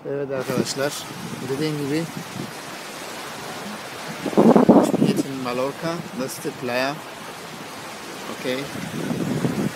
Evet arkadaşlar, dediğim gibi ich bin jetzt in Mallorca, das ist die Playa, okay.